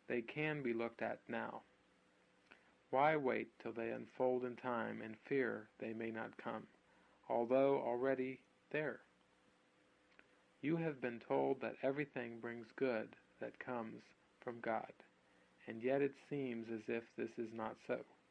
They can be looked at now. Why wait till they unfold in time and fear they may not come, although already there? You have been told that everything brings good that comes from God, and yet it seems as if this is not so.